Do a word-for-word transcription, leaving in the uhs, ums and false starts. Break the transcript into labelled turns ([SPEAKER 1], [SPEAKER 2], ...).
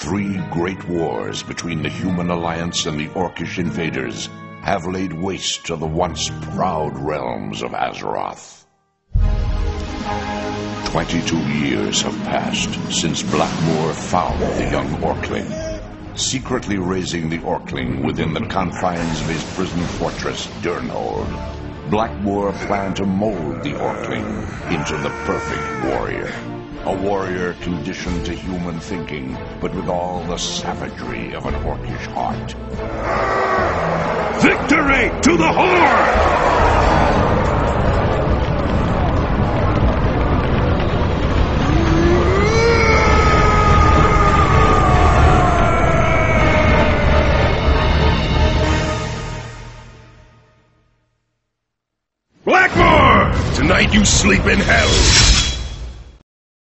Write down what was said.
[SPEAKER 1] Three great wars between the human alliance and the Orcish invaders have laid waste to the once proud realms of Azeroth. Twenty-two years have passed since Blackmoore found the young Orcling. Secretly raising the Orcling within the confines of his prison fortress, Durnhold, Blackmoore planned to mold the Orcling into the perfect warrior. A warrior conditioned to human thinking, but with all the savagery of an Orcish heart. Victory to the Horde! Blackmoore! Tonight you sleep in hell!